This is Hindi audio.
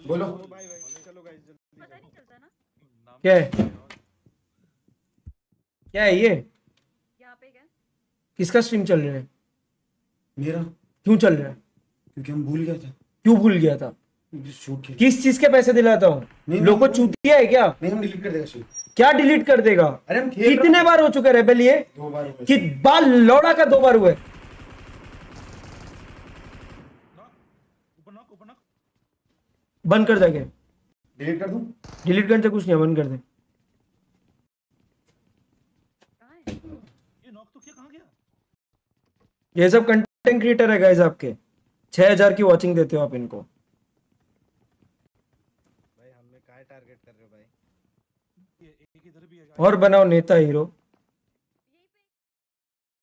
बोलो भाई चलो गाइस जल्दी पता नहीं चलता ना क्या है, क्या है ये? यहाँ पे क्या किसका स्ट्रीम चल रहा है? मेरा, क्यों चल रहा है? क्योंकि हम भूल गया था क्यों भूल गया था? शूट के। किस चीज के पैसे दिलाता हूँ? नहीं, लोग को नहीं, चूतिया है क्या? नहीं हम डिलीट कर देगा शूट। क्या डिलीट कर देगा? अरे हम खेल कितने बार हो चुका है रेबेल ये? 2 बार हुए। कि बाल लौड़ा का 2 बार हुआ है। बंद कर जाके, डिलीट कर दूं? डिलीट करने से कुछ नहीं, बंद कर दे। ये सब कंटेंट क्रिएटर है गाइस आपके, 6000 की वॉचिंग देते हो आप इनको। भाई हमें काय टारगेट कर रहे हो भाई? और बनाओ नेता हीरो।